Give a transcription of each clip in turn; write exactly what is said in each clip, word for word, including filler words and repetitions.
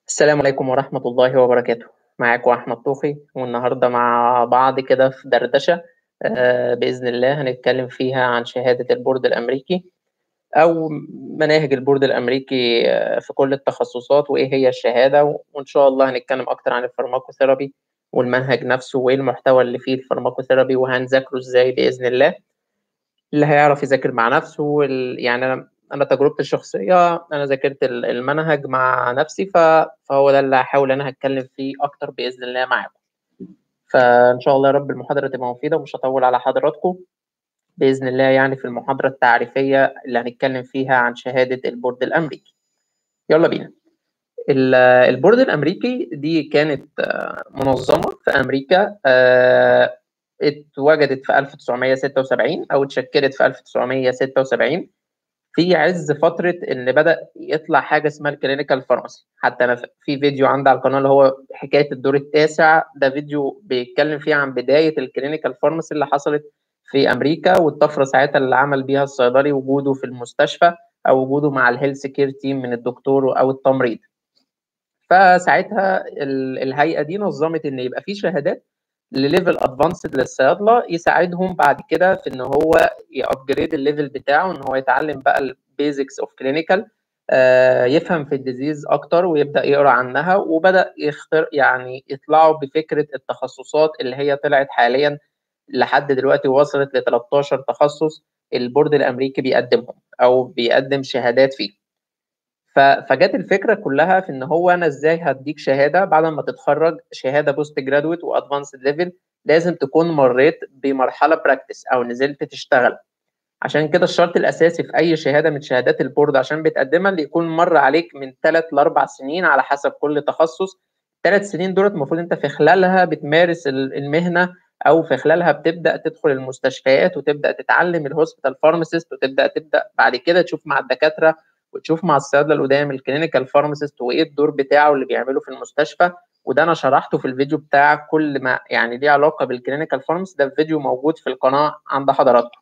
السلام عليكم ورحمة الله وبركاته. معاكم أحمد طوخي، والنهاردة مع بعض كده في دردشة. آه، بإذن الله هنتكلم فيها عن شهادة البورد الأمريكي أو مناهج البورد الأمريكي آه، في كل التخصصات، وإيه هي الشهادة. وإن شاء الله هنتكلم أكتر عن الفارماكوثيرابي والمنهج نفسه، وإيه المحتوى اللي فيه الفارماكوثيرابي، وهنذاكره إزاي بإذن الله. اللي هيعرف يذاكر مع نفسه وال... يعني أنا أنا تجربتي الشخصية، أنا ذاكرت ال- المنهج مع نفسي، ف... فهو ده اللي هحاول أنا هتكلم فيه أكتر بإذن الله معاكم. فإن شاء الله يا رب المحاضرة تبقى مفيدة، ومش هطول على حضراتكم بإذن الله. يعني في المحاضرة التعريفية اللي هنتكلم فيها عن شهادة البورد الأمريكي، يلا بينا. ال- البورد الأمريكي دي كانت آه، منظمة في أمريكا، آه، اتوجدت في ألف وتسعمية ستة وسبعين أو اتشكلت في ألف وتسعمية ستة وسبعين في عز فترة إن بدأ يطلع حاجة اسمها الكلينيكال فارماسي. حتى أنا في فيديو عندي على القناة اللي هو حكاية الدور التاسع، ده فيديو بيتكلم فيه عن بداية الكلينيكال فارماسي اللي حصلت في أمريكا، والطفرة ساعتها اللي عمل بيها الصيدلي وجوده في المستشفى، أو وجوده مع الهيلث كير تيم من الدكتور أو التمريض. فساعتها ال- الهيئة دي نظمت إن يبقى في شهادات لليفل ادفانسد للصيادله، يساعدهم بعد كده في ان هو يابجريد الليفل بتاعه، ان هو يتعلم بقى البيزكس اوف كلينيكال، يفهم في الديزيز اكتر ويبدا يقرا عنها. وبدا يختار يعني يطلعوا بفكره التخصصات اللي هي طلعت حاليا لحد دلوقتي، وصلت ل تلتاشر تخصص البورد الامريكي بيقدمهم او بيقدم شهادات فيه. ف- فجت الفكره كلها في ان هو انا ازاي هديك شهاده بعد ما تتخرج، شهاده بوست جرادويت وادفانسد ليفل، لازم تكون مريت بمرحله براكتس او نزلت تشتغل. عشان كده الشرط الاساسي في اي شهاده من شهادات البورد عشان بتقدمها اللي يكون مر عليك من ثلاث لاربع سنين على حسب كل تخصص. ثلاث سنين دولت المفروض انت في خلالها بتمارس ال- المهنه، او في خلالها بتبدا تدخل المستشفيات وتبدا تتعلم الهوسبيتال فارماسيست، وتبدا تبدا بعد كده تشوف مع الدكاتره وتشوف مع الصيادله القدام الكلينيكال فارماسيست وايه الدور بتاعه اللي بيعمله في المستشفى. وده انا شرحته في الفيديو بتاع كل ما يعني ليه علاقه بالكلينيكال فارماسيست، ده الفيديو موجود في القناه عند حضراتكم.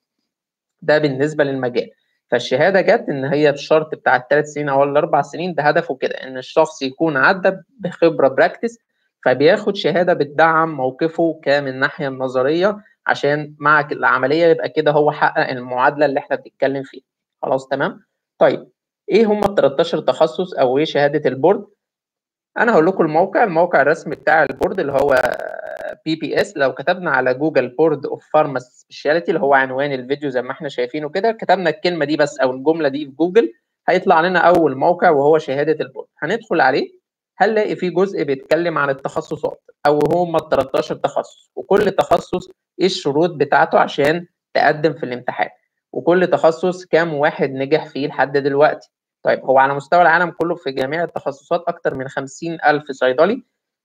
ده بالنسبه للمجال. فالشهاده جت ان هي بالشرط بتاع الثلاث سنين او الاربع سنين، ده هدفه كده ان الشخص يكون عدى بخبره براكتس، فبياخد شهاده بتدعم موقفه كمن الناحيه النظريه، عشان مع العمليه يبقى كده هو حقق المعادله اللي احنا بنتكلم فيها. خلاص تمام. طيب ايه هم ال تلتاشر تخصص او ايه شهاده البورد؟ انا هقول لكم الموقع الموقع الرسمي بتاع البورد اللي هو بي بي اس. لو كتبنا على جوجل بورد اوف فارماسي سبيشاليتي اللي هو عنوان الفيديو زي ما احنا شايفينه كده، كتبنا الكلمه دي بس او الجمله دي في جوجل، هيطلع لنا اول موقع وهو شهاده البورد. هندخل عليه، هنلاقي فيه جزء بيتكلم عن التخصصات او هم ال تلتاشر تخصص، وكل تخصص ايه الشروط بتاعته عشان تقدم في الامتحان، وكل تخصص كام واحد نجح فيه لحد دلوقتي. طيب هو على مستوى العالم كله في جميع التخصصات أكتر من خمسين ألف صيدلي.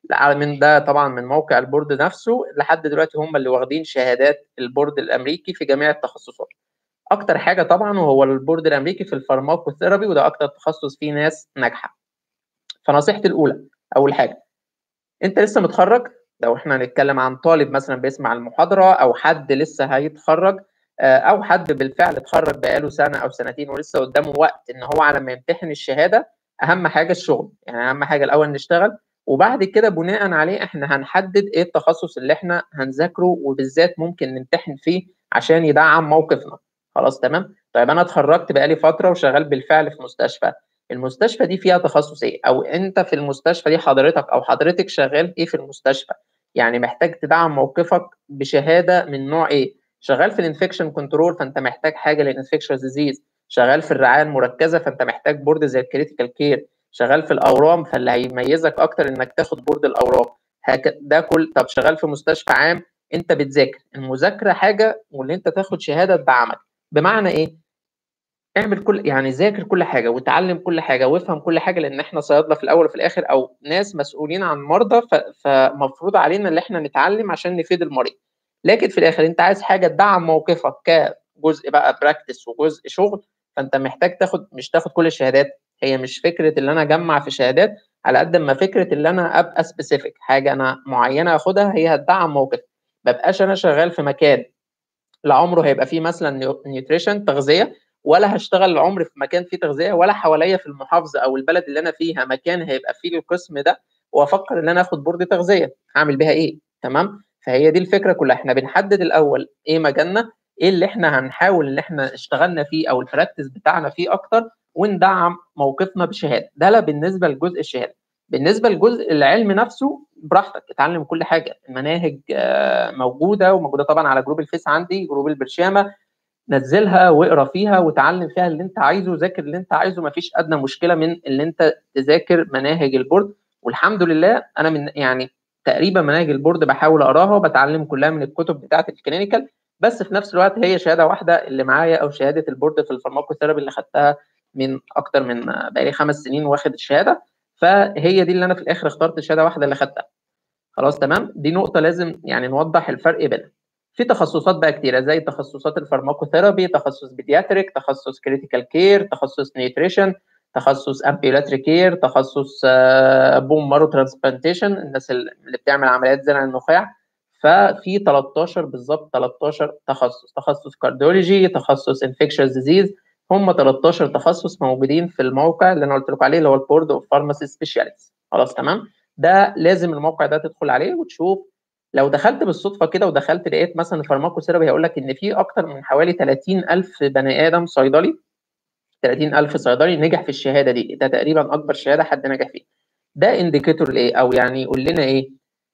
من ده طبعا من موقع البورد نفسه لحد دلوقتي هم اللي واخدين شهادات البورد الأمريكي في جميع التخصصات. أكتر حاجة طبعا وهو البورد الأمريكي في الفارماكوثيرابي، وده أكتر تخصص فيه ناس ناجحة. فنصيحتي الأولى، أول حاجة، أنت لسه متخرج، لو احنا هنتكلم عن طالب مثلا بيسمع المحاضرة أو حد لسه هيتخرج، آه، أو حد بالفعل اتخرج بقاله سنة أو سنتين ولسه قدامه وقت إن هو على ما يمتحن الشهادة، أهم حاجة الشغل. يعني أهم حاجة الأول نشتغل، وبعد كده بناء عليه احنا هنحدد ايه التخصص اللي احنا هنذاكره وبالذات ممكن نمتحن فيه عشان يدعم موقفنا. خلاص تمام. طيب انا اتخرجت بقالي فتره وشغال بالفعل في مستشفى، المستشفى دي فيها تخصص ايه، او انت في المستشفى دي حضرتك او حضرتك شغال ايه في المستشفى؟ يعني محتاج تدعم موقفك بشهاده من نوع ايه؟ شغال في الانفكشن كنترول فانت محتاج حاجه للانفكشن ديزيز، شغال في الرعايه المركزه فانت محتاج بورد زي الكريتيكال كير، شغال في الاورام فاللي هيميزك اكتر انك تاخد بورد الاورام. هك... ده كل طب شغال في مستشفى عام، انت بتذاكر، المذاكره حاجه واللي انت تاخد شهاده تدعمك. بمعنى ايه؟ اعمل كل يعني ذاكر كل حاجه وتعلم كل حاجه وافهم كل حاجه، لان احنا صيادله في الاول وفي الاخر او ناس مسؤولين عن مرضى، ف... فمفروض علينا ان احنا نتعلم عشان نفيد المريض. لكن في الاخر انت عايز حاجه تدعم موقفك كجزء بقى براكتس وجزء شغل، فانت محتاج تاخد مش تاخد كل الشهادات. هي مش فكره اللي انا اجمع في شهادات على قد ما فكره اللي انا ابقى سبيسيفيك حاجه انا معينه اخدها هي هتدعم موقفي. ما بقاش انا شغال في مكان لعمره هيبقى فيه مثلا نيوتريشن تغذيه، ولا هشتغل العمر في مكان فيه تغذيه، ولا حواليا في المحافظه او البلد اللي انا فيها مكان هيبقى فيه القسم ده، وافكر ان انا اخد بورد تغذيه هعمل بيها ايه. تمام. فهي دي الفكره كلها، احنا بنحدد الاول ايه مجالنا، ايه اللي احنا هنحاول ان احنا اشتغلنا فيه او البراكتس بتاعنا فيه اكتر، وندعم موقفنا بشهاده. ده لا بالنسبه لجزء الشهاده. بالنسبه لجزء العلم نفسه براحتك اتعلم كل حاجه، المناهج موجوده، وموجوده طبعا على جروب الفيس عندي، جروب البرشامه، نزلها واقرا فيها وتعلم فيها اللي انت عايزه، ذاكر اللي انت عايزه، مفيش ادنى مشكله من اللي انت تذاكر مناهج البورد. والحمد لله انا من يعني تقريبا مناهج البورد بحاول اقراها وبتعلم كلها من الكتب بتاعه الكلينيكال، بس في نفس الوقت هي شهاده واحده اللي معايا، او شهاده البورد في الفارماكوثيرابي اللي خدتها من اكتر من بقالي خمس سنين واخد الشهاده، فهي دي اللي انا في الاخر اخترت شهاده واحده اللي خدتها. خلاص تمام. دي نقطه لازم يعني نوضح الفرق بينها. في تخصصات بقى كتيره زي تخصصات الفارماكوثيرابي، تخصص بيدياتريك، تخصص كريتيكال كير، تخصص نيوتريشن، تخصص امبيولاتري كير، تخصص بوم مارو ترانسبلانتيشن، الناس اللي بتعمل عمليات زرع النخاع. ففي تلتاشر بالظبط تلتاشر تخصص، تخصص كارديولوجي، تخصص انفكشوس ديزيز، هم تلتاشر تخصص موجودين في الموقع اللي انا قلت لكم عليه اللي هو البورد اوف فارماسي سبيشاليتيز. خلاص تمام. ده لازم الموقع ده تدخل عليه وتشوف. لو دخلت بالصدفه كده ودخلت لقيت مثلا فارماكوثيرابي، هيقول لك ان في اكتر من حوالي تلاتين ألف بني ادم صيدلي، تلاتين ألف صيدلي نجح في الشهاده دي، ده تقريبا اكبر شهاده حد نجح فيها. ده انديكيتور لايه، او يعني يقول لنا ايه؟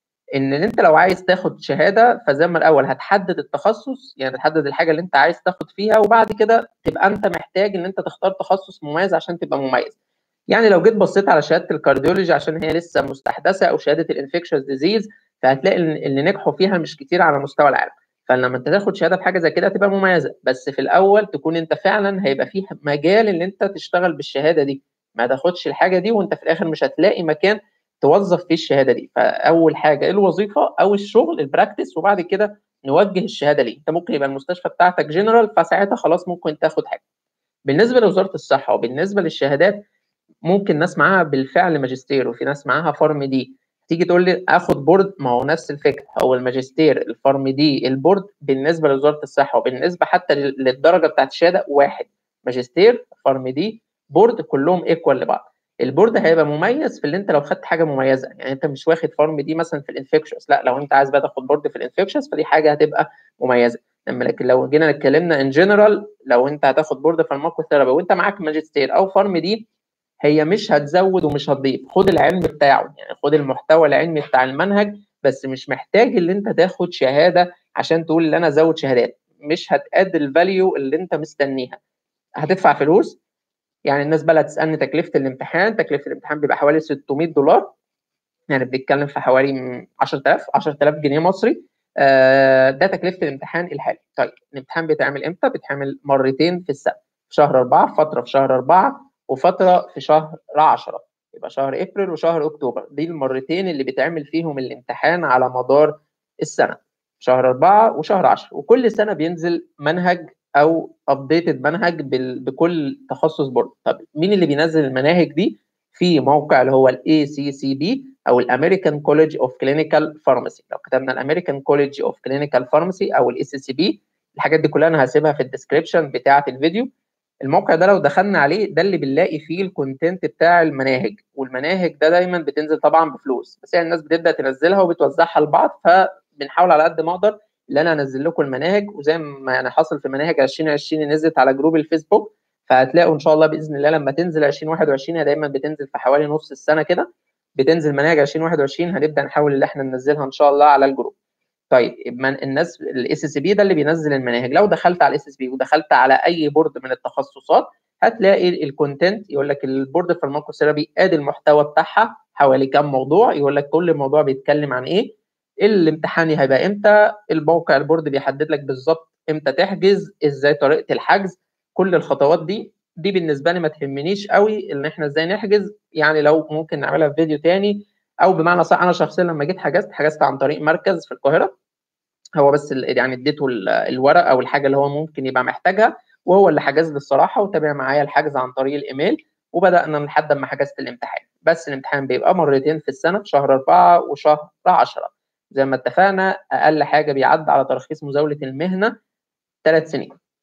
ان انت لو عايز تاخد شهاده فزي ما الاول هتحدد التخصص، يعني تحدد الحاجه اللي انت عايز تاخد فيها، وبعد كده تبقى انت محتاج ان انت تختار تخصص مميز عشان تبقى مميز. يعني لو جيت بصيت على شهاده الكارديولوجي عشان هي لسه مستحدثه، او شهاده الانفكشوس ديزيز، فهتلاقي اللي نجحوا فيها مش كتير على مستوى العالم. فلما انت تاخد شهاده في حاجه زي كده تبقى مميزه، بس في الاول تكون انت فعلا هيبقى فيه مجال ان انت تشتغل بالشهاده دي، ما تاخدش الحاجه دي وانت في الاخر مش هتلاقي مكان توظف فيه الشهاده دي. فاول حاجه الوظيفه او الشغل البراكتس، وبعد كده نوجه الشهاده ليه. انت ممكن يبقى المستشفى بتاعتك جنرال، فساعتها خلاص ممكن تاخد حاجه. بالنسبه لوزاره الصحه وبالنسبه للشهادات، ممكن ناس معاها بالفعل ماجستير وفي ناس معاها فارم دي. تيجي تقول لي اخد بورد، ما هو نفس الفكره، هو الماجستير الفارم دي البورد بالنسبه لوزاره الصحه وبالنسبه حتى للدرجه بتاعت الشهاده واحد. ماجستير فارم دي بورد كلهم ايكوال لبعض. البورد هيبقى مميز في اللي انت لو خدت حاجه مميزه، يعني انت مش واخد فارم دي مثلا في الانفكشوس، لا لو انت عايز بقى تاخد بورد في الانفكشوس فدي حاجه هتبقى مميزه. اما لكن لو جينا اتكلمنا ان جنرال، لو انت هتاخد بورد فارماكوثيرابي وانت معاك ماجستير او فارم دي، هي مش هتزود ومش هتضيف. خد العلم بتاعه، يعني خد المحتوى العلمي بتاع المنهج، بس مش محتاج اللي انت تاخد شهاده عشان تقول ان انا ازود شهادات، مش هتأدي الفاليو اللي انت مستنيها. هتدفع فلوس. يعني الناس بقى تسالني تكلفه الامتحان، تكلفه الامتحان بيبقى حوالي ستمية دولار، يعني بنتكلم في حوالي عشرة آلاف عشرة آلاف جنيه مصري. آه ده تكلفه الامتحان الحالي. طيب الامتحان بيتعمل امتى؟ بيتعمل مرتين في السنه، في شهر أربعة، فتره في شهر أربعة وفتره في شهر عشرة، يبقى شهر ابريل وشهر اكتوبر، دي المرتين اللي بيتعمل فيهم الامتحان على مدار السنه، شهر أربعة وشهر عشرة. وكل سنه بينزل منهج او ابديتد منهج بكل تخصص بورد. طب مين اللي بينزل المناهج دي؟ في موقع اللي هو الاي سي سي بي او الامريكان كوليدج اوف كلينيكال فارماسي. لو كتبنا الامريكان كوليدج اوف كلينيكال فارماسي او الاي سي سي بي، الحاجات دي كلها انا هسيبها في الديسكربشن بتاعه الفيديو. الموقع ده لو دخلنا عليه ده اللي بنلاقي فيه الكونتنت بتاع المناهج، والمناهج ده دايما بتنزل طبعا بفلوس، بس يعني الناس بتبدا تنزلها وبتوزعها لبعض، فبنحاول على قد ما اقدر ان انا انزل لكم المناهج. وزي ما يعني حصل في مناهج ألفين وعشرين نزلت على جروب الفيسبوك، فهتلاقوا ان شاء الله باذن الله لما تنزل ألفين وواحد وعشرين، هي دايما بتنزل في حوالي نص السنه كده، بتنزل مناهج ألفين وواحد وعشرين، هنبدا نحاول ان احنا ننزلها ان شاء الله على الجروب. طيب من الناس الاس اس بي ده اللي بينزل المناهج، لو دخلت على الاس اس بي ودخلت على اي بورد من التخصصات هتلاقي الكونتنت يقول لك البورد فارماكوثيرابي ادي المحتوى بتاعها حوالي كام موضوع، يقول لك كل موضوع بيتكلم عن ايه، الامتحان هيبقى امتى، الموقع البورد بيحدد لك بالظبط امتى تحجز، ازاي طريقه الحجز، كل الخطوات دي. دي بالنسبه لي ما تهمنيش قوي ان احنا ازاي نحجز، يعني لو ممكن نعملها في فيديو تاني، او بمعنى صح انا شخصيا لما جيت حجزت حجزت عن طريق مركز في القاهره، هو بس يعني اديته الورق او الحاجه اللي هو ممكن يبقى محتاجها، وهو اللي حجز لي الصراحه وتابع معايا الحجز عن طريق الايميل، وبدانا لحد ما حجزت الامتحان. بس الامتحان بيبقى مرتين في السنه، في شهر أربعة وشهر عشرة. زي ما اتفقنا اقل حاجه بيعدي على ترخيص مزاوله المهنه ثلاث سنين.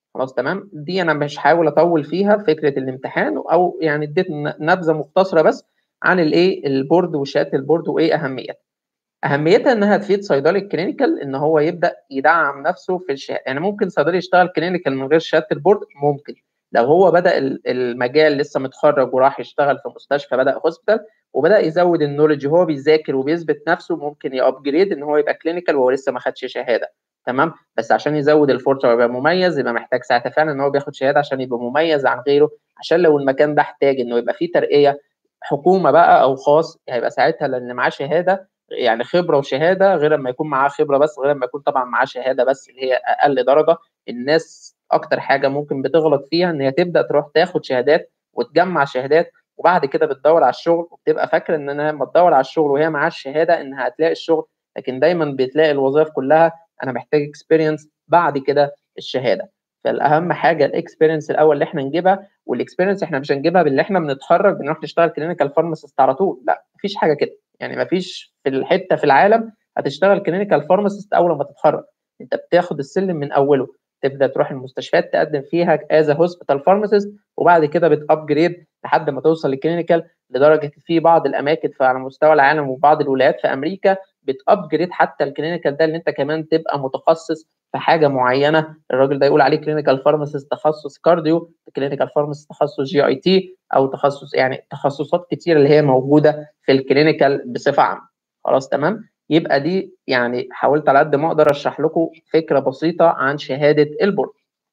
خلاص تمام. دي انا مش هحاول اطول فيها فكره الامتحان، او يعني اديت نبذه مختصره بس عن الايه البورد وشهاده البورد وايه اهميتها. اهميتها انها تفيد صيدلي الكلينيكال ان هو يبدا يدعم نفسه في الشهاده. يعني ممكن صيدلي يشتغل كلينيكال من غير شهاده البورد، ممكن لو هو بدا المجال لسه متخرج وراح يشتغل في مستشفى، بدا هوسبيتال وبدا يزود النولج وهو بيذاكر وبيثبت نفسه، ممكن يابجريد ان هو يبقى كلينيكال وهو لسه ما خدش شهاده. تمام. بس عشان يزود الفرصه ويبقى مميز، يبقى محتاج ساعتها فعلا ان هو بياخد شهاده عشان يبقى مميز عن غيره، عشان لو المكان ده احتاج انه يبقى فيه ترقيه حكومه بقى او خاص، هيبقى ساعتها لان معاه شهاده، يعني خبره وشهاده، غير لما يكون معاه خبره بس، غير لما يكون طبعا معاه شهاده بس اللي هي اقل درجه. الناس اكتر حاجه ممكن بتغلط فيها ان هي تبدا تروح تاخد شهادات وتجمع شهادات، وبعد كده بتدور على الشغل وبتبقى فاكره ان انا لما تدور على الشغل وهي معاها الشهاده انها هتلاقي الشغل، لكن دايما بتلاقي الوظائف كلها انا محتاج اكسبيرينس بعد كده الشهاده. فالاهم حاجه الاكسبيرينس الاول اللي احنا نجيبها، والاكسبيرينس احنا مش هنجيبها باللي احنا بنتخرج بنروح نشتغل كلينيكال فارماسيست على طول، لا مفيش حاجه كده. يعني مفيش في الحته في العالم هتشتغل كلينيكال فارماسيست اول ما تتخرج. انت بتاخد السلم من اوله، تبدا تروح المستشفيات تقدم فيها از هوسبيتال فارماسيست، وبعد كده بتابجريد لحد ما توصل للكلينيكال، لدرجه في بعض الاماكن على مستوى العالم وبعض الولايات في امريكا بتابجريد حتى الكلينيكال ده، اللي انت كمان تبقى متخصص في حاجه معينه. الراجل ده يقول عليه كلينيكال فارماسيست تخصص كارديو، كلينيكال فارماسيست تخصص جي اي تي، او تخصص يعني تخصصات كتير اللي هي موجوده في الكلينيكال بصفه عامه. خلاص تمام. يبقى دي يعني حاولت على قد ما اقدر اشرح لكم فكره بسيطه عن شهاده البورد.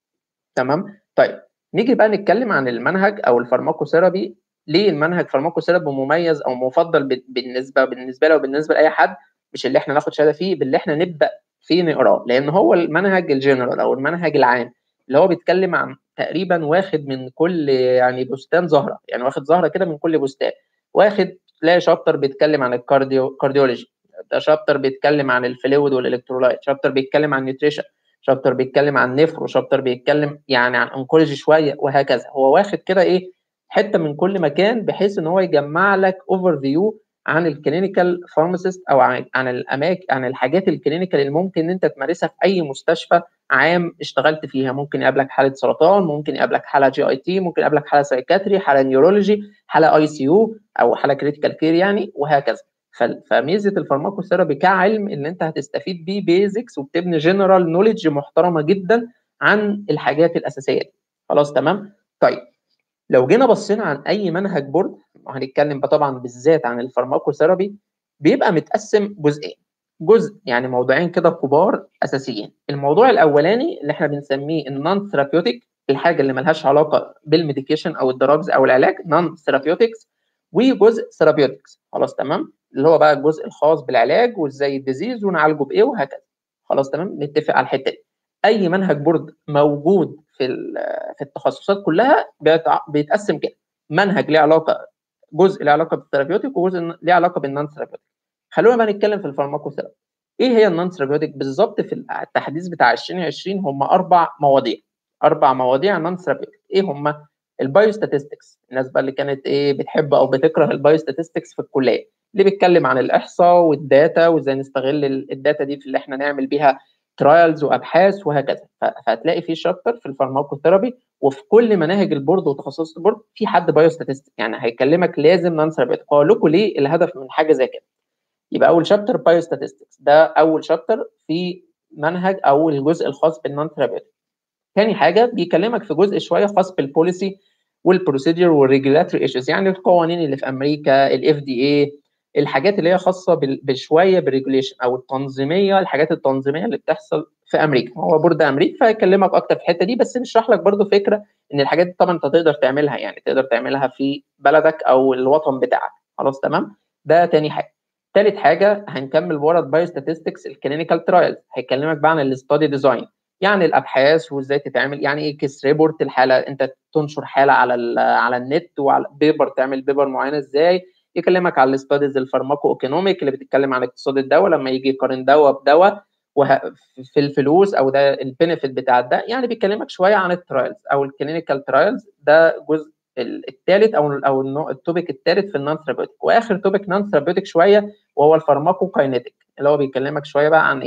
تمام. طيب نيجي بقى نتكلم عن المنهج او الفارماكوثيرابي. ليه المنهج فارماكوثيرابي مميز او مفضل بالنسبه بالنسبه له وبالنسبه لاي حد؟ مش اللي احنا ناخد شهاده فيه، باللي احنا نبدا فيه نقراه، لان هو المنهج الجنرال او المنهج العام اللي هو بيتكلم عن تقريبا واخد من كل يعني بستان زهره، يعني واخد زهره كده من كل بستان. واخد تلاقي شابتر بيتكلم عن الكارديو كارديولوجي، ده شابتر بيتكلم عن الفلويد والالكترولايت، شابتر بيتكلم عن النيوتريشن، شابتر بيتكلم عن نفرو، شابتر بيتكلم يعني عن انكولوجي شويه، وهكذا. هو واخد كده ايه حته من كل مكان، بحيث ان هو يجمع لك اوفر فيو عن الكلينيكال فارماسيست، او عن عن الاماكن عن الحاجات الكلينيكال اللي ممكن انت تمارسها في اي مستشفى عام اشتغلت فيها. ممكن يقابلك حاله سرطان، ممكن يقابلك حاله جي اي تي، ممكن يقابلك حاله سايكاتري، حاله نيورولوجي، حاله اي سي يو، او حاله كريتيكال كير يعني، وهكذا. فميزه الفارماكوثيرابي كعلم ان انت هتستفيد بيه بيزكس وبتبني جنرال نوليدج محترمه جدا عن الحاجات الاساسيه دي. خلاص تمام. طيب لو جينا بصينا عن اي منهج بورد، وهنتكلم طبعا بالذات عن الفارماكوثيرابي، بيبقى متقسم جزئين. جزء يعني موضوعين كده كبار اساسيين. الموضوع الاولاني اللي احنا بنسميه النون ثيرابيوتيك، الحاجه اللي ملهاش علاقه بالميديكيشن او الدراجز او العلاج، نون ثيرابيوتكس، وجزء ثيرابيوتكس. خلاص تمام. اللي هو بقى الجزء الخاص بالعلاج وازاي الديزيز ونعالجه بايه وهكذا. خلاص تمام. نتفق على الحته دي. اي منهج بورد موجود في في التخصصات كلها بيتقسم كده: منهج ليه علاقه، جزء له علاقه بالثيرابيوتيك، وجزء له علاقه بالنون ثيرابيوتيك. خلونا بقى نتكلم في الفارماكوثيرابي. ايه هي النون ثيرابيوتيك بالظبط؟ في التحديث بتاع ألفين وعشرين هم اربع مواضيع. اربع مواضيع نون ثيرابيوتيك. ايه هم؟ البايوستاتستكس، الناس بقى اللي كانت ايه بتحب او بتكره البايوستاتستكس في الكليه، اللي بيتكلم عن الاحصاء والداتا وازاي نستغل الداتا دي في اللي احنا نعمل بيها ترايلز وابحاث وهكذا. فهتلاقي في شابتر في الفارماكوثيرابي، وفي كل مناهج البورد وتخصصات البورد في حد بايوستاتستيك، يعني هيكلمك لازم نون ثيرابيوتيك. هقول لكم ليه الهدف من حاجه زي كده. يبقى اول شابتر بايوستاتستكس، ده اول شابتر في منهج او الجزء الخاص بالنون ثيرابيوتيك. ثاني حاجه بيكلمك في جزء شويه خاص بالبوليسي والبروسيدور والريجولاتوري ايشوز، يعني القوانين اللي في امريكا، الاف دي اي، الحاجات اللي هي خاصه بشويه بالريجوليشن او التنظيميه، الحاجات التنظيميه اللي بتحصل في امريكا. هو بورد امريكا فيكلمك اكتر في الحته دي، بس بيشرح لك برضو فكره ان الحاجات دي طبعا انت تقدر تعملها، يعني تقدر تعملها في بلدك او الوطن بتاعك. خلاص تمام. ده تاني حاجه. ثالث حاجه هنكمل ورا البايوستاتستكس الكلينيكال ترايلز، هيكلمك بقى عن الاستادي ديزاين، يعني الابحاث وازاي تتعمل، يعني ايه كيس ريبورت، الحاله انت تنشر حاله على على النت، وعلى بيبر تعمل بيبر معينه ازاي. يكلمك على الاستاديز الفارماكو ايكونوميك اللي بتتكلم عن اقتصاد الدواء لما يجي يقارن دواء بدواء وه... في الفلوس او ده البينفيت بتاع ده. يعني بيكلمك شويه عن الترايلز او الكلينيكال ترايلز. ده جزء الثالث او او التوبيك الثالث في النون ثيرابيوتيك. واخر توبيك نون ثيرابيوتيك شويه وهو الفارماكو كاينيتيك، اللي هو بيكلمك شويه بقى عن ايه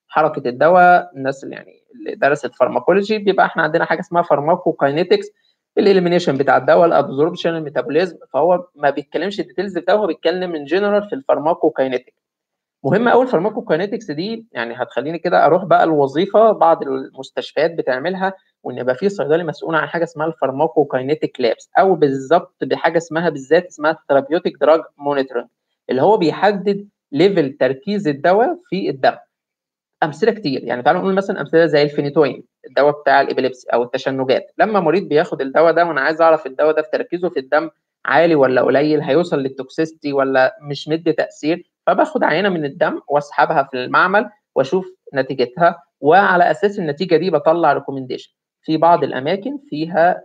حركه الدواء، الناس اللي يعني اللي درست فارماكولوجي بيبقى احنا عندنا حاجه اسمها فارماكوكاينيتكس، الاليمينيشن بتاع الدواء، الابزوربشن، الميتابوليزم. فهو ما بيتكلمش الديتيلز بتاعه، هو بيتكلم من جنرال في الفارماكوكاينيتكس. مهم قوي الفارماكوكاينيتكس دي، يعني هتخليني كده اروح بقى الوظيفه بعض المستشفيات بتعملها، وان يبقى في صيدلي مسؤول عن حاجه اسمها الفارماكوكاينيتك لابس، او بالظبط بحاجه اسمها بالذات اسمها الثيرابيوتيك دراج مونيتورنج، اللي هو بيحدد ليفل تركيز الدواء في الدم. امثله كتير، يعني تعالوا نقول مثلا امثله زي الفينيتوين، الدواء بتاع الابيليبسي او التشنجات. لما مريض بياخد الدواء ده وانا عايز اعرف الدواء ده في تركيزه في الدم عالي ولا قليل، هيوصل للتوكسيستي ولا مش مدي تاثير، فباخد عينه من الدم واسحبها في المعمل واشوف نتيجتها، وعلى اساس النتيجه دي بطلع ريكومنديشن. في بعض الاماكن فيها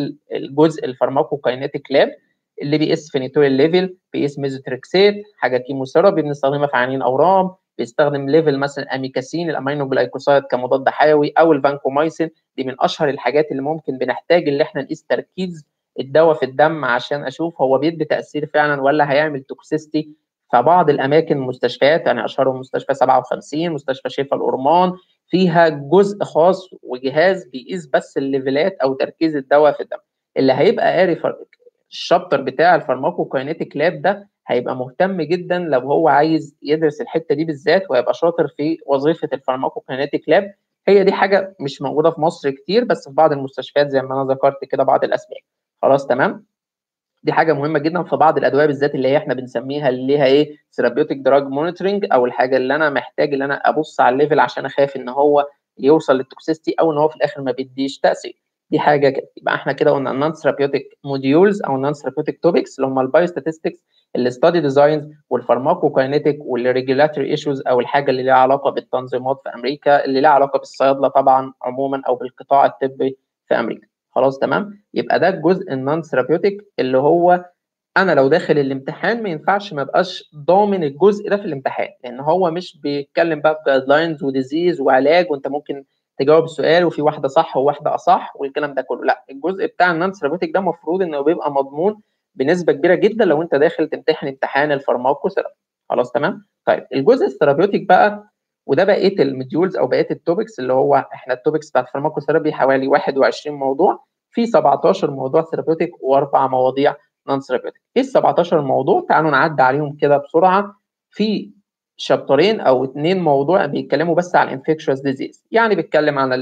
الجزء الفارماكوكاينيتيك لاب اللي بيقيس فينيتوين ليفل، بيقيس ميزوتريكسيت، حاجه كيموثيرابي بنستخدمها في عيانين اورام، بيستخدم ليفل مثلا اميكاسين الامينو جلايكوسايد كمضاد حيوي، او الفانكومايسين. دي من اشهر الحاجات اللي ممكن بنحتاج ان احنا نقيس تركيز الدواء في الدم عشان اشوف هو بيدي تاثير فعلا ولا هيعمل توكسيستي. فبعض الاماكن مستشفيات، يعني اشهرهم مستشفى سبعة وخمسين، مستشفى شفا الأورمان، فيها جزء خاص وجهاز بيقيس بس الليفلات او تركيز الدواء في الدم. اللي هيبقى قاري الشابتر بتاع الفارماكوكاينيتيك لاب ده هيبقى مهتم جدا لو هو عايز يدرس الحته دي بالذات، وهيبقى شاطر في وظيفه الفارماكوكاينيتيك لاب. هي دي حاجه مش موجوده في مصر كتير، بس في بعض المستشفيات زي ما انا ذكرت كده بعض الاسماء. خلاص تمام. دي حاجه مهمه جدا في بعض الادويه بالذات اللي هي احنا بنسميها اللي ليها ايه ثيرابيوتيك دراج مونيتورنج، او الحاجه اللي انا محتاج ان انا ابص على الليفل عشان اخاف ان هو يوصل للتوكسيستي او ان هو في الاخر ما بيديش تاثير. دي حاجه كده. يبقى احنا كده قلنا النون ثيرابيوتيك موديولز او النون ثيرابيوتيك توبكس اللي هم البايو ستاتستكس، الاستادي ديزاينز، والفارماكوكاينيتيك، والريجولاتوري ايشوز او الحاجه اللي ليها علاقه بالتنظيمات في امريكا، اللي ليها علاقه بالصيادله طبعا عموما او بالقطاع الطبي في امريكا. خلاص تمام. يبقى ده الجزء النون ثيرابيوتيك اللي هو انا لو داخل الامتحان ما ينفعش ما ابقاش ضامن الجزء ده في الامتحان، لان هو مش بيتكلم بقى في جايد لاينز وديزيز وعلاج وانت ممكن تجاوب السؤال وفي واحده صح وواحده اصح والكلام ده كله. لا، الجزء بتاع النون ثيرابيوتيك ده المفروض انه بيبقى مضمون بنسبه كبيره جدا لو انت داخل تمتحن امتحان الفارماكو ثيرابي. خلاص تمام. طيب الجزء الثيرابيوتيك بقى، وده بقيه المديولز او بقيه التوبكس، اللي هو احنا التوبكس بتاعت الفارماكو ثيرابي حوالي واحد وعشرين موضوع، في سبعتاشر موضوع ثيرابيوتيك واربع مواضيع نون ثيرابيوتيك. ايه ال سبعتاشر موضوع؟ تعالوا نعدي عليهم كده بسرعه. في شابترين او اثنين موضوع بيتكلموا بس على الانفكشوس ديزيز، يعني بيتكلم عن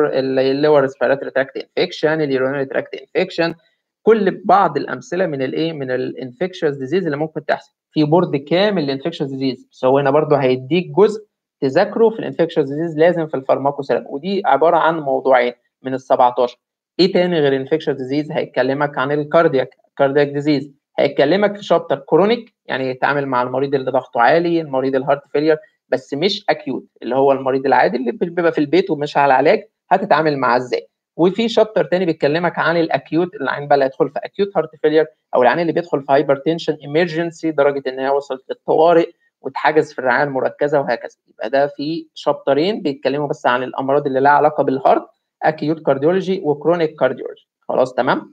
اللور ريسبيراتوري تراكت انفكشن، اليورينري تراكت انفكشن، كل بعض الامثله من الايه من الانفكشوس ديزيز اللي ممكن تحصل في بورد كامل الانفكشوس ديزيز. بس هو هنا برضه هيديك جزء تذاكره في الانفكشوس ديزيز لازم في الفارماكوثيرابي، ودي عباره عن موضوعين من ال سبعتاشر. ايه تاني غير الانفكشوس ديزيز؟ هيكلمك عن الكاردياك كاردياك ديزيز، هيكلمك في شابتر كرونيك، يعني يتعامل مع المريض اللي ضغطه عالي، المريض الهارت فيلير، بس مش اكيوت اللي هو المريض العادي اللي بيبقى في البيت ومش على علاج، هتتعامل معاه ازاي. وفي شابتر تاني بيتكلمك عن الاكيوت، العين بقى اللي هيدخل في اكيوت هارت فيلير، او العين اللي بيدخل في هايبرتنشن ايمرجنسي درجه ان هي وصلت للطوارئ واتحجز في الرعايه المركزه وهكذا. يبقى ده في شابترين بيتكلموا بس عن الامراض اللي لها علاقه بالهارت، اكيوت كارديولوجي وكرونيك كارديولوجي. خلاص تمام.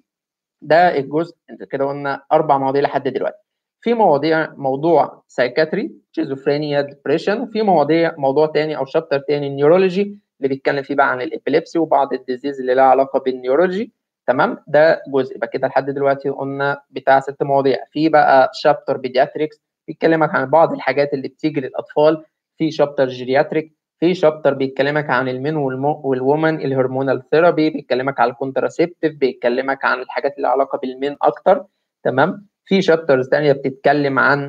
ده الجزء، انت كده قلنا اربع مواضيع لحد دلوقتي. في مواضيع موضوع سايكاتري، شيزوفرينيا، ديبريشن، وفي مواضيع موضوع تاني او شابتر تاني نيورولوجي اللي بيتكلم فيه بقى عن الابيليبسي وبعض الديزيز اللي لها علاقه بالنيورولوجي. تمام. ده جزء. يبقى كده لحد دلوقتي قلنا بتاع ست مواضيع. في بقى شابتر بيدياتريكس بيتكلمك عن بعض الحاجات اللي بتيجي للاطفال. في شابتر جيرياتريك، في شابتر بيتكلمك عن المين والومن الهرمونال ثيرابي، بيتكلمك على الكونتراسيبتيف، بيتكلمك عن الحاجات اللي علاقه بالمين اكتر. تمام. في شابترز ثانيه بتتكلم عن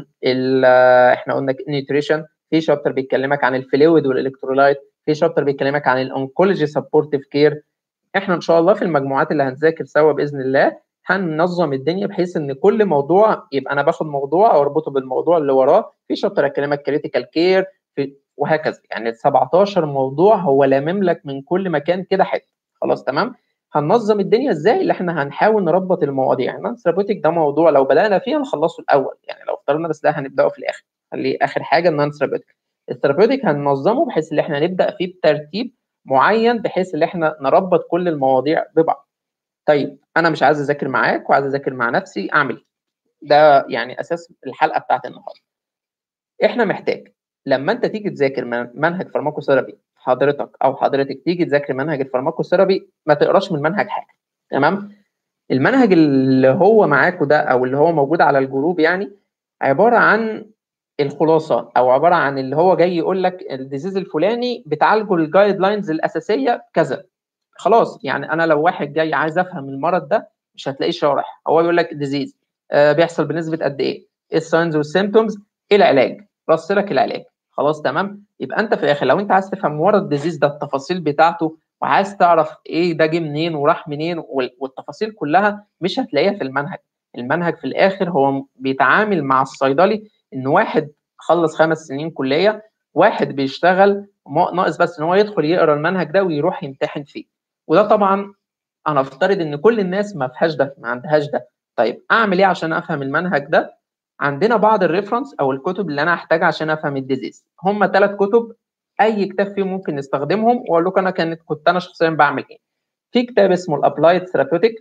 احنا قلنا نيوتريشن، في شابتر بيتكلمك عن الفلويد والالكترولايت، في شابتر بيتكلمك عن الانكولوجي سبورتيف كير. احنا ان شاء الله في المجموعات اللي هنذاكر سوا باذن الله هننظم الدنيا بحيث ان كل موضوع يبقى انا باخد موضوع او اربطه بالموضوع اللي وراه. في شابتر اكلمك كريتيكال كير في وهكذا، يعني ال سبعتاشر موضوع هو لامم لك من كل مكان كده حته. خلاص تمام. هننظم الدنيا ازاي؟ اللي احنا هنحاول نربط المواضيع. النون ثيرابيوتيك ده موضوع لو بدانا فيه هنخلصه الاول، يعني لو افترضنا بس ده هنبداه في الاخر، خليه اخر حاجه النون ثيرابيوتيك. الثيرابيوتيك هننظمه بحيث ان احنا نبدا فيه بترتيب معين بحيث ان احنا نربط كل المواضيع ببعض. طيب انا مش عايز اذاكر معاك وعايز اذاكر مع نفسي، اعمل ايه؟ ده يعني اساس الحلقه بتاعت النهارده. احنا محتاج لما انت تيجي تذاكر منهج فارماكوثيرابي حضرتك او حضرتك تيجي تذاكر منهج الفارماكوثيرابي ما تقراش من المنهج حاجه، تمام؟ المنهج اللي هو معاكوا ده او اللي هو موجود على الجروب يعني عباره عن الخلاصه، او عباره عن اللي هو جاي يقول لك الديزيز الفلاني بتعالجه الجايد لاينز الاساسيه كذا. خلاص، يعني انا لو واحد جاي عايز افهم المرض ده مش هتلاقيه شارح، هو بيقول لك ديزيز آه بيحصل بنسبه قد ايه، ايه الساينز والسيمبتومز، ايه العلاج، رص لك العلاج. خلاص تمام. يبقى انت في الاخر لو انت عايز تفهم مرض الديزيز ده التفاصيل بتاعته، وعايز تعرف ايه ده جه منين وراح منين والتفاصيل كلها، مش هتلاقيها في المنهج. المنهج في الاخر هو بيتعامل مع الصيدلي ان واحد خلص خمس سنين كليه، واحد بيشتغل ناقص بس ان هو يدخل يقرا المنهج ده ويروح يمتحن فيه. وده طبعا انا افترض ان كل الناس ما فيهاش ده، ما عندهاش ده. طيب اعمل ايه عشان افهم المنهج ده؟ عندنا بعض الريفرنس او الكتب اللي انا هحتاجها عشان افهم الديزيز. هم ثلاث كتب، اي كتاب فيهم ممكن نستخدمهم، واقول لكم انا كانت كنت انا شخصيا بعمل ايه. في كتاب اسمه الابلايد ثيرابيوتيك،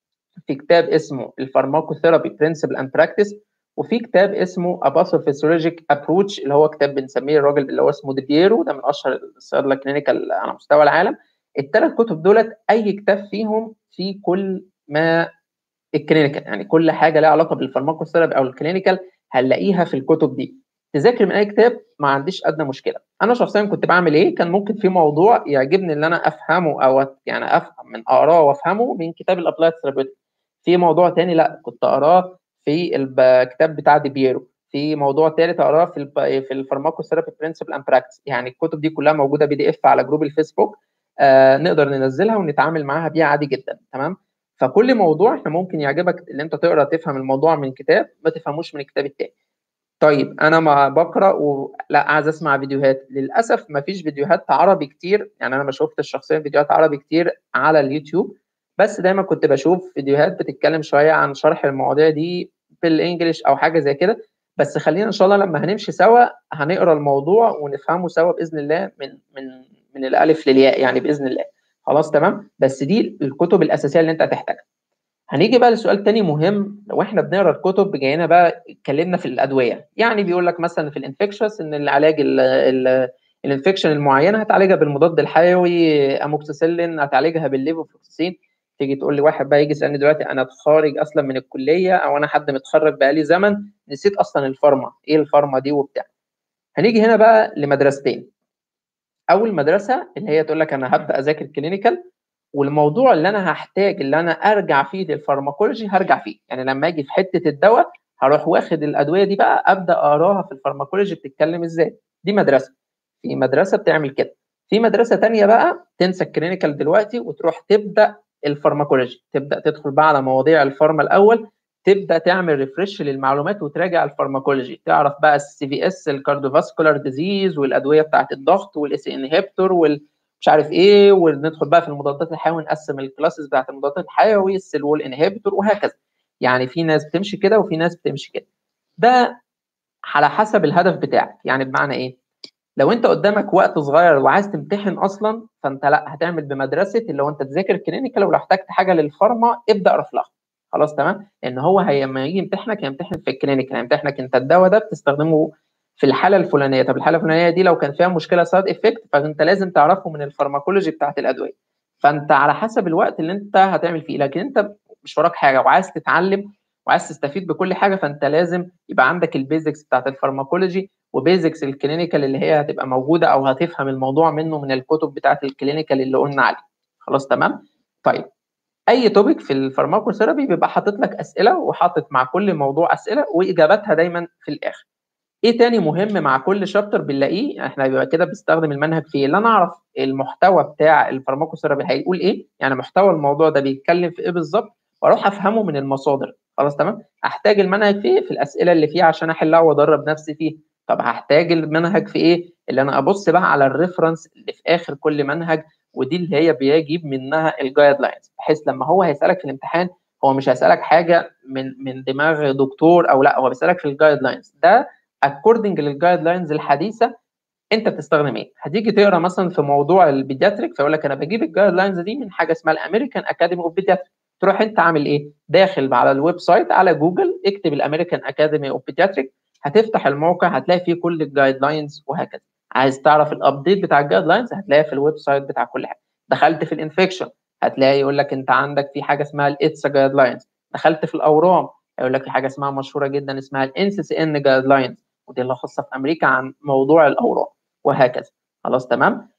في كتاب اسمه الفارماكوثيرابي برنسبل اند براكتس، وفي كتاب اسمه اباثوفيسيولوجيك ابروتش اللي هو كتاب بنسميه الراجل اللي هو اسمه ديبيرو، ده من اشهر الصيادله كلينيكال على مستوى العالم. الثلاث كتب دولت اي كتاب فيهم فيه كل ما الكلينيكال، يعني كل حاجه لها علاقه بالفارماكوثيرابي او الكلينيكال هنلاقيها في الكتب دي. تذاكر من اي كتاب ما عنديش ادنى مشكله. انا شخصيا كنت بعمل ايه؟ كان ممكن في موضوع يعجبني ان انا افهمه او يعني افهم من اقراه وافهمه من كتاب الابلايد ثيرابيوتيك، في موضوع تاني لا كنت اقراه في الكتاب بتاع ديبيرو، في موضوع ثالث اقراه في في الفارماكوثيرابي برنسبل اند براكتس. يعني الكتب دي كلها موجوده بي دي اف على جروب الفيسبوك، آه نقدر ننزلها ونتعامل معاها بيها عادي جدا، تمام؟ فكل موضوع احنا ممكن يعجبك اللي انت تقرا تفهم الموضوع من كتاب، ما تفهموش من الكتاب التاني. طيب انا ما بقرا ولا عايز اسمع فيديوهات، للاسف ما فيش فيديوهات عربي كتير، يعني انا ما شفتش شخصيا فيديوهات عربي كتير على اليوتيوب، بس دايما كنت بشوف فيديوهات بتتكلم شويه عن شرح المواضيع دي بالانجلش او حاجه زي كده. بس خلينا ان شاء الله لما هنمشي سوا هنقرا الموضوع ونفهمه سوا باذن الله من من من الالف للياء يعني باذن الله. خلاص تمام. بس دي الكتب الاساسيه اللي انت هتحتاجها. هنيجي بقى لسؤال تاني مهم. لو احنا بنقرا الكتب جاينا بقى اتكلمنا في الادويه، يعني بيقول لك مثلا في الانفكشنز ان العلاج الانفكشن المعينه هتعالجها بالمضاد الحيوي اموكسيسيلين، هتعالجها بالليفوفلوكسين. تيجي تقول لي واحد بقى يجي يسالني دلوقتي انا خارج اصلا من الكليه او انا حد متخرج بقالي زمن نسيت اصلا الفارما، ايه الفارما دي وبتاع. هنيجي هنا بقى لمدرستين. اول مدرسه اللي هي تقول لك انا هبدا اذاكر كلينيكال، والموضوع اللي انا هحتاج اللي انا ارجع فيه للفارماكولوجي هرجع فيه، يعني لما اجي في حته الدواء هروح واخد الادويه دي بقى ابدا اقراها في الفارماكولوجي بتتكلم ازاي. دي مدرسه. في مدرسه بتعمل كده. في مدرسه ثانيه بقى تنسى الكلينيكال دلوقتي وتروح تبدا الفارماكولوجي، تبدا تدخل بقى على مواضيع الفارما الاول، تبدا تعمل ريفرش للمعلومات وتراجع الفارماكولوجي، تعرف بقى السي في اس الكارديوفاسكولار ديزيز والادويه بتاعه الضغط والاس انهبيتور وال مش عارف ايه، وندخل بقى في المضادات الحيوي نقسم الكلاسز بتاعت المضادات الحيوي السيل وول انهبيتور وهكذا. يعني في ناس بتمشي كده وفي ناس بتمشي كده. ده على حسب الهدف بتاعك. يعني بمعنى ايه؟ لو انت قدامك وقت صغير وعايز تمتحن اصلا فانت لا هتعمل بمدرسه اللي هو انت تذاكر كلينيكال، ولو احتجت حاجه للفارما ابدا اقرا لها. خلاص تمام. لان هو لما يجي يمتحنك هيمتحن في الكلينيكال، هيمتحنك انت الدواء ده بتستخدمه في الحاله الفلانيه، طب الحاله الفلانيه دي لو كان فيها مشكله سايد افكت فانت لازم تعرفه من الفارماكولوجي بتاعت الادويه. فانت على حسب الوقت اللي انت هتعمل فيه، لكن انت مش وراك حاجه وعايز تتعلم وعايز تستفيد بكل حاجه، فانت لازم يبقى عندك البيزكس بتاعت الفارماكولوجي وبيزكس الكلينيكال اللي هي هتبقى موجوده او هتفهم الموضوع منه من الكتب بتاعت الكلينيكال اللي قلنا عليه. خلاص تمام. طيب اي توبيك في الفارماكوثيرابي بيبقى حاطط لك اسئله وحاطط مع كل موضوع اسئله واجاباتها دايما في الاخر. ايه تاني مهم مع كل شابتر بنلاقيه؟ احنا بيبقى كده بنستخدم المنهج في اللي انا اعرف المحتوى بتاع الفارماكوثيرابي هيقول ايه، يعني محتوى الموضوع ده بيتكلم في ايه بالظبط، واروح افهمه من المصادر. خلاص تمام. احتاج المنهج في ايه؟ في الاسئله اللي فيه عشان احلها وادرب نفسي فيه. طب هحتاج المنهج في ايه؟ اللي انا ابص بقى على الريفرنس اللي في اخر كل منهج، ودي اللي هي بيجيب منها الجايد لاينز، بحيث لما هو هيسالك في الامتحان هو مش هيسالك حاجه من من دماغ دكتور او لا، هو بيسالك في الجايد لاينز ده اكوردنج للجايد لاينز الحديثه انت بتستخدم ايه. هتيجي تقرا مثلا في موضوع البيدياتريك فيقول لك انا بجيب الجايد لاينز دي من حاجه اسمها الامريكان اكاديمي اوف بيدياتريك. تروح انت عامل ايه؟ داخل على الويب سايت على جوجل اكتب الامريكان اكاديمي اوف بيدياتريك، هتفتح الموقع هتلاقي فيه كل الجايد لاينز وهكذا. عايز تعرف الابديت بتاع الجايد لاينز هتلاقيها في الويب سايت بتاع كل حاجه. دخلت في الانفكشن هتلاقي يقول لك انت عندك في حاجه اسمها الاتسا جايد لاينز. دخلت في الاورام هيقول لك في حاجه اسمها مشهوره جدا اسمها الان سي سي ان جايد لاينز، ودي اللي خاصه في امريكا عن موضوع الاورام وهكذا. خلاص تمام.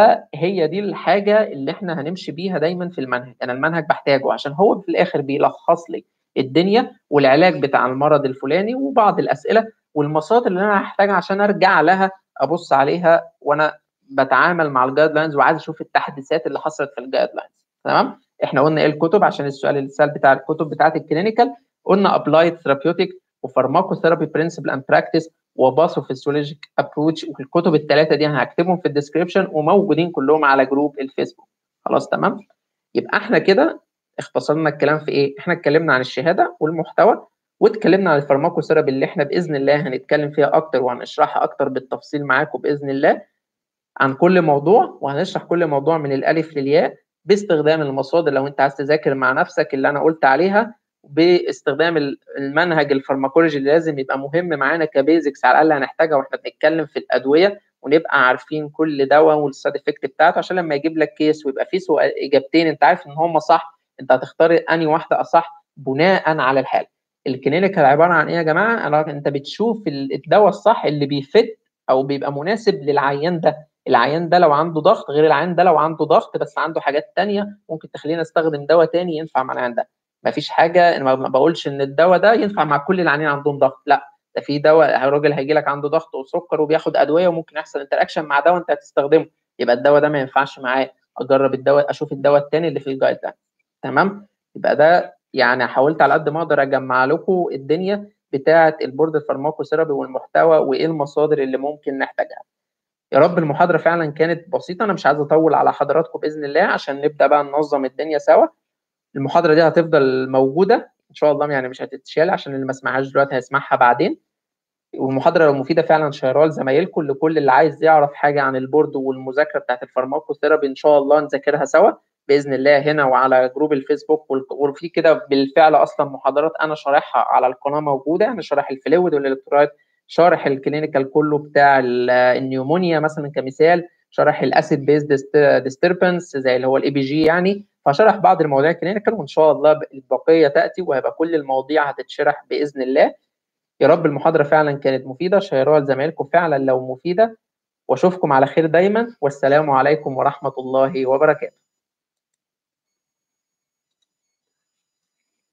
فهي دي الحاجه اللي احنا هنمشي بيها دايما في المنهج. انا المنهج بحتاجه عشان هو في الاخر بيلخص لي الدنيا والعلاج بتاع المرض الفلاني وبعض الاسئله والمصادر اللي انا هحتاجها عشان ارجع لها ابص عليها وانا بتعامل مع الجايد لاينز وعايز اشوف التحديثات اللي حصلت في الجايد لاينز. تمام. احنا قلنا ايه الكتب عشان السؤال اللي اتسال بتاع الكتب بتاعت الكلينيكال. قلنا ابلايد ثيرابيوتيك وفارماكو ثيرابي برنسبل اند براكتس وباثوفيسيولوجيك ابروتش، والكتب الثلاثه دي انا هكتبهم في الديسكربشن وموجودين كلهم على جروب الفيسبوك. خلاص تمام. يبقى احنا كده اختصرنا الكلام في ايه؟ احنا اتكلمنا عن الشهاده والمحتوى، واتكلمنا عن الفارماكو ثيرابي اللي احنا باذن الله هنتكلم فيها اكتر وهنشرحها اكتر بالتفصيل معاكم باذن الله عن كل موضوع، وهنشرح كل موضوع من الالف للياء باستخدام المصادر لو انت عايز تذاكر مع نفسك اللي انا قلت عليها، باستخدام المنهج الفارماكولوجي اللي لازم يبقى مهم معانا كبيزكس على الاقل هنحتاجها واحنا بنتكلم في الادويه، ونبقى عارفين كل دواء والسايد افكت بتاعته عشان لما يجيب لك كيس ويبقى فيه سؤال اجابتين انت عارف ان هم صح، انت هتختار انهي واحده اصح بناء على الحاله. الكلينيكال عباره عن ايه يا جماعه؟ انا انت بتشوف الدواء الصح اللي بيفت او بيبقى مناسب للعيان ده. العيان ده لو عنده ضغط غير العيان ده لو عنده ضغط بس عنده حاجات تانية ممكن تخلينا نستخدم دواء تاني ينفع مع العيان ده. مفيش حاجه، انا ما بقولش ان الدواء ده ينفع مع كل العيانين عندهم ضغط، لا، ده في دواء الراجل هيجي لك عنده ضغط وسكر وبياخد ادويه وممكن يحصل انتراكشن مع دواء انت هتستخدمه، يبقى الدواء ده ما ينفعش معاه، اجرب الدواء اشوف الدواء التاني اللي في الجايد لاين. تمام. يبقى ده يعني حاولت على قد ما اقدر اجمع لكم الدنيا بتاعه البورد الفارماكو ثيرابي والمحتوى وايه المصادر اللي ممكن نحتاجها. يا رب المحاضرة فعلا كانت بسيطة، أنا مش عايز أطول على حضراتكم بإذن الله عشان نبدأ بقى ننظم الدنيا سوا. المحاضرة دي هتفضل موجودة إن شاء الله، يعني مش هتتشال عشان اللي ما سمعهاش دلوقتي هيسمعها بعدين. والمحاضرة لو مفيدة فعلا شيروها لزمايلكم، لكل اللي عايز يعرف حاجة عن البورد والمذاكرة بتاعت الفارماكو ثيرابي إن شاء الله نذاكرها سوا بإذن الله هنا وعلى جروب الفيسبوك. وفي كده بالفعل أصلا محاضرات أنا شارحها على القناة موجودة، أنا شارح الفلويد والإلكترولايت، شارح الكلينيكال كله بتاع النيومونيا مثلا كمثال، شارح الاسيد بيز ديستربنس زي اللي هو الاي بي جي يعني، فشرح بعض المواضيع الكلينيكال وان شاء الله البقيه تاتي وهيبقى كل المواضيع هتتشرح باذن الله. يا رب المحاضره فعلا كانت مفيده، شيروها لزمايلكم فعلا لو مفيده، واشوفكم على خير دايما، والسلام عليكم ورحمه الله وبركاته.